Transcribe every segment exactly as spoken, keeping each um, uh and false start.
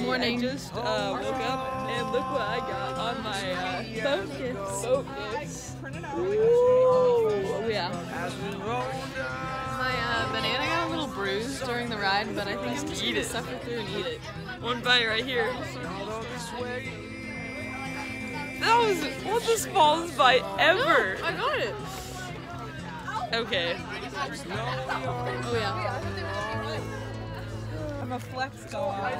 morning. I just uh, woke up and look what I got on my uh, focus. Focus. Ooh, yeah. My uh, banana got a little bruised during the ride, but I think I'm just Eat gonna it. suffer through and eat it. One bite right here. That was what the smallest bite ever. No, I got it. Okay. Oh yeah. I'm a flex dog.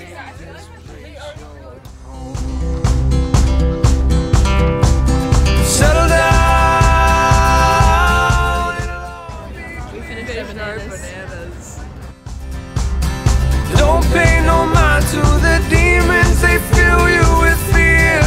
Settle down. We finished our bananas. bananas. Don't pay no mind to the demons, they fill you with fear.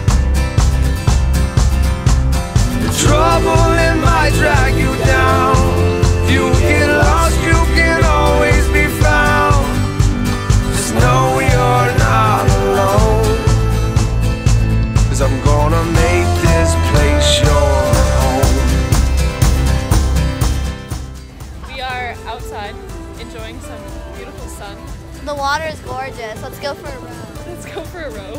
The trouble it might drag you down. If you get lost, you can always be found. Just know you're not alone, 'cause I'm gonna make this place your home. We are outside enjoying some beautiful sun. The water is gorgeous. Let's go for a row. Let's go for a row.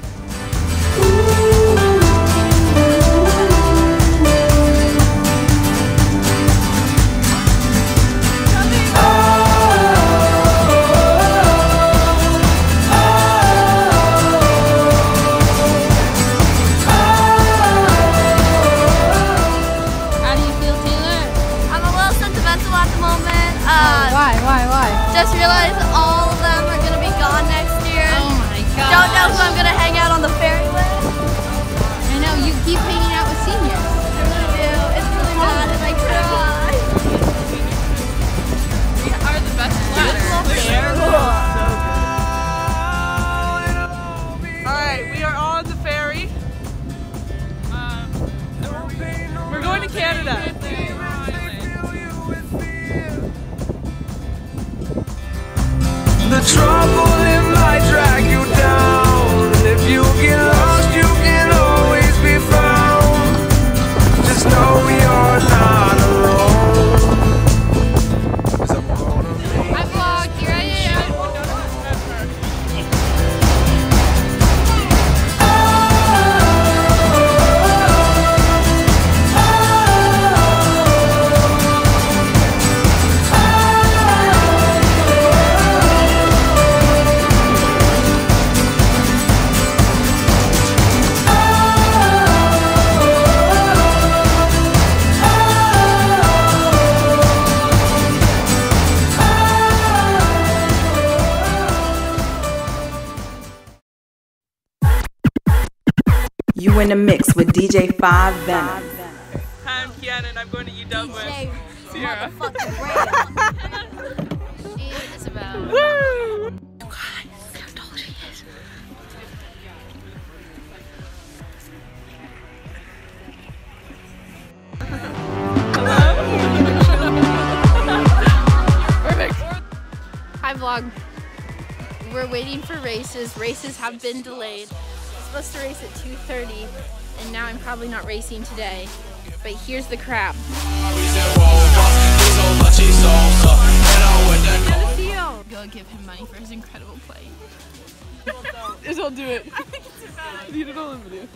Just realized all of them are going to be gone next year. Oh my god. Don't know who I'm going to hang out on the ferry with. I know, you keep hanging out with seniors. I really do. It's really bad and I cry. We are the best class. Alright, we are on the ferry. Um, we're going to Canada. The trouble it might drag you down, and if you get lost, you can always be found. Just know you're not alone, 'cause I'm gonna make Hi vlog, here I am. You in the mix with D J Five Venom. Hi, I'm Kiana and I'm going to U W with Sierra. And Isabel. Woo! Hi vlog. We're waiting for races. Races have been delayed. I'm supposed to race at two thirty and now I'm probably not racing today. But here's the crowd. Go give him money for his incredible play. I'll do it. You don't know the video.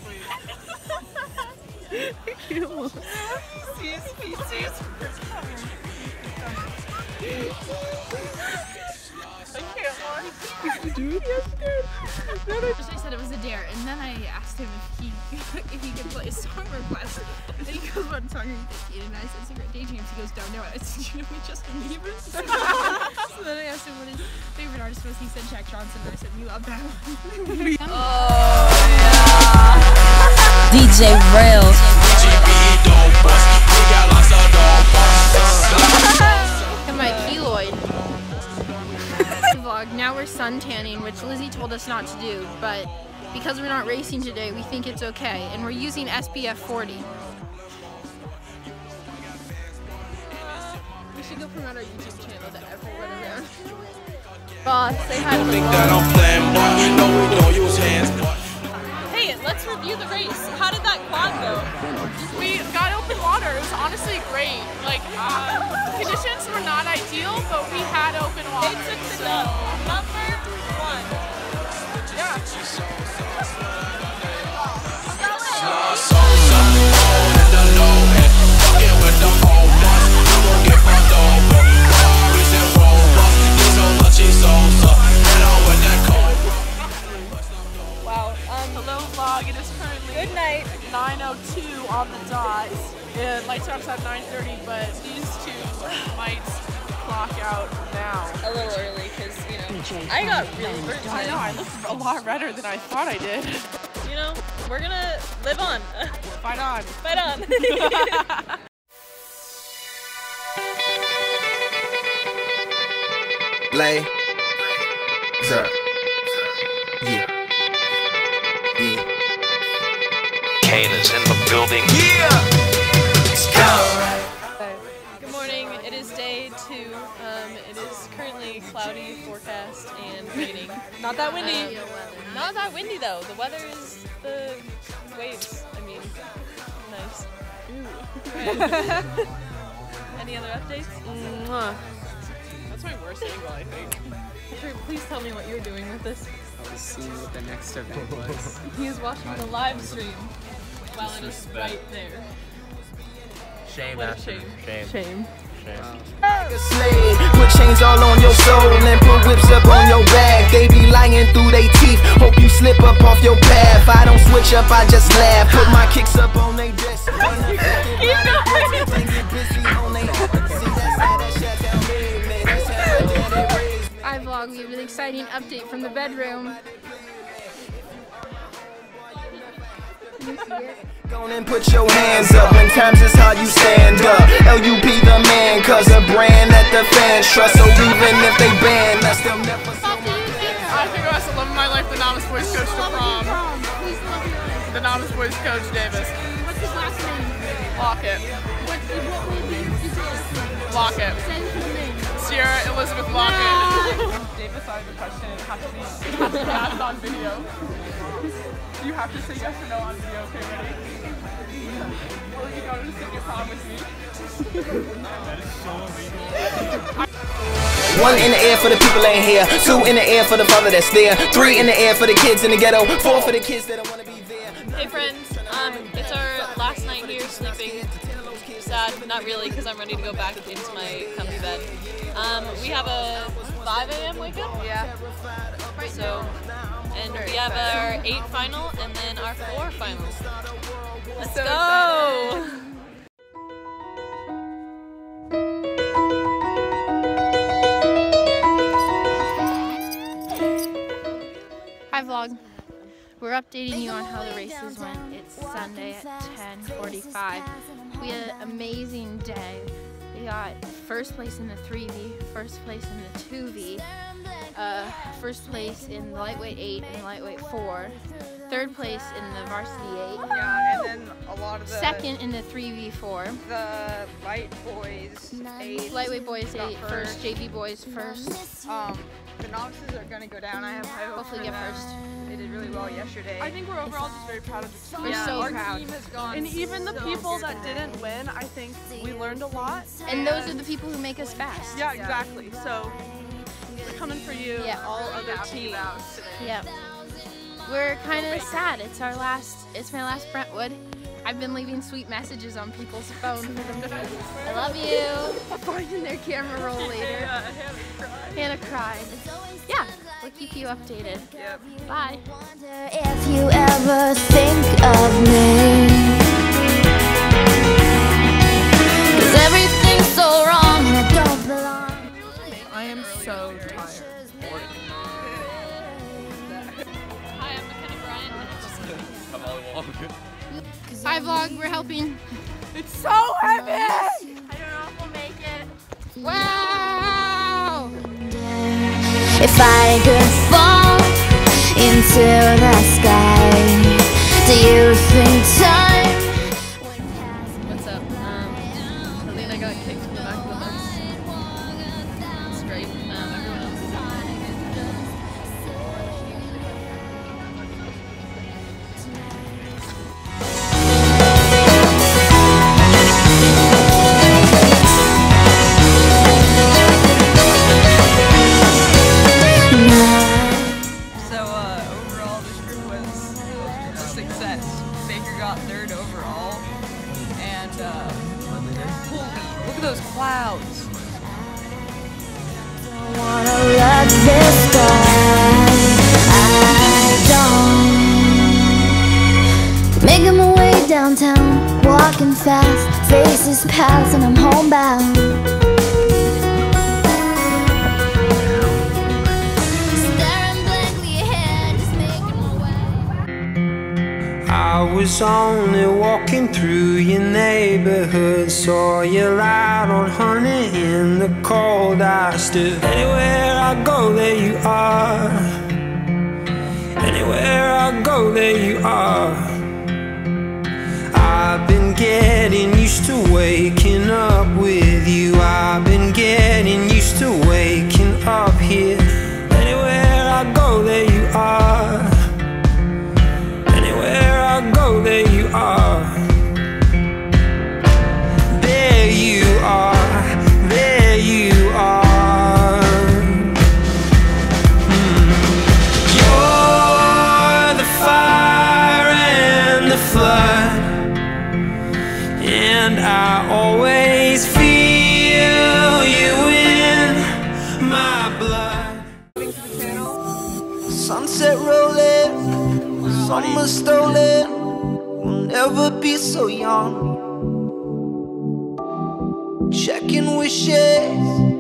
I said it was a dare, and then I asked him if he if he could play a song request. And he goes, "What song are you thinking?" And I said, "Secret Daydreams." He goes, "Don't know it." I said, "You know me, Justin Bieber." So then I asked him what his favorite artist was. He said Jack Johnson, and I said, "We love that one." Oh yeah. D J Rails. And my keloid. Vlog. Now we're sun tanning, which Lizzie told us not to do, but because we're not racing today, we think it's okay, and we're using S P F forty. We should go promote our YouTube channel to everyone around. Boss, say hi to the vlog. Hey, let's review the race. How did that quad go? We got open water. It was honestly great. Like, uh, conditions were not ideal, but we had open water. They took the dub. Number one. on the dot. It lights out at nine thirty, but these two might clock out now. A little early because, you know, I got really burnt. I know, I look a lot redder than I thought I did. You know, we're gonna live on. Fight on. Fight on. Lay. Sir. Yeah. Yeah. Kane is in the building. Yeah. Let's go. Good morning. It is day two. Um, it is currently cloudy, forecast, and raining. Not that windy. Um, not that windy though. The weather is the waves. I mean, nice. Any other updates? Mwah. That's my worst angle, I think. Please tell me what you're doing with this. I was seeing what the next event was. He is watching the live stream while it is right there. Shame, What a Ashton. shame. Shame. Shame. Like a slave, put chains all on your soul and put whips up on your back. They be lying through they teeth. Hope you slip up off your path. I don't switch up, I just laugh. Put my kicks up on they desk. I vlog. We have an exciting update from the bedroom. Go and put your hands up when times is hard, you stand up. L U P the man, cause a brand that the fans trust. So even if they ban us, they'll never. I think I was the love of my life, the novice boys coach to prom. The novice boys coach Davis. What's his last name? Lockett. What, what will be his last name? Lockett. Say his name. Sierra Elizabeth Lockett. Davis, I have a question. It has to be, it has to be asked on video. You have to say yes or no on video. Okay, ready? Will you go to senior prom with me? That is so amazing. One in the air for the people ain't here. Two in the air for the father that's there. Three in the air for the kids in the ghetto. Four for the kids that don't want to be there. Hey friends, um, it's our last night here sleeping. Sad, not really, because I'm ready to go back into my comfy bed. Um, we have a five A M wake up. Yeah. So, and we have our eight final and then our four finals. Let's So go! Hi vlog. We're updating you on how the races went. It's Sunday at ten forty-five. We had an amazing day. We got first place in the three V, first place in the two V, uh, first place in the lightweight eight and lightweight four, third place in the varsity eight, Yeah, and then a lot of the second in the three V four, the light boys eight. lightweight boys got eight first, J V boys first. Um, the novices are gonna go down. I have high hopes Hopefully for get them. first. They did really well yesterday. I think we're overall just very proud of the team. We're yeah, so our proud. team has gone And even the so people good that today. didn't win, I think we learned a lot. And those are the people who make us fast. Yeah, exactly. So we're coming for you, Yeah. all other happy teams. about today. Yep. We're kind of sad. It's our last, it's my last Brentwood. I've been leaving sweet messages on people's phones for them to I love you. Finding their camera roll later. Yeah, Hannah cried. Hannah cried. Yeah, we'll keep you updated. Yep. Bye. If you ever think of me, 'cause everything's so wrong and I don't belong. I am so tired. Hi, I'm McKenna Bryant. Hi vlog, we're helping. It's so heavy! I don't know if we'll make it. Wow! If I could fall into the sky, do you think time would pass? What's up? Um, Helena got kicked in the back of the bus. It's great. Um, everyone else is So uh, overall, this group was a success. Baker got third overall, and uh, holy, look at those clouds. I wanna let this go. I don't. Making my way downtown. walking fast, faces pass and I'm homebound. Staring blankly ahead, just making my way. I was only walking through your neighborhood, saw you light on honey in the cold. I stood. Anywhere I go, there you are. Anywhere I go, there you are. I've been getting used to waking up with you. I've been getting used to waking up here. Anywhere I go, there you are. Anywhere I go, there you are. There you are. There you are. Mm. You're the fire and the flood, and I always feel you in my blood. Sunset rolling, summer stolen, we'll never be so young. Checking wishes,